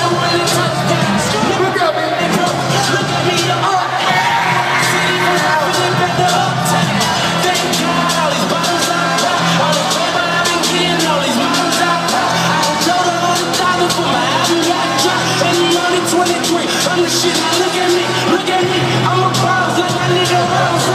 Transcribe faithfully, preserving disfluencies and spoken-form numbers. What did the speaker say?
Shit, now look at me, look at me, I'm a boss like I need a rose.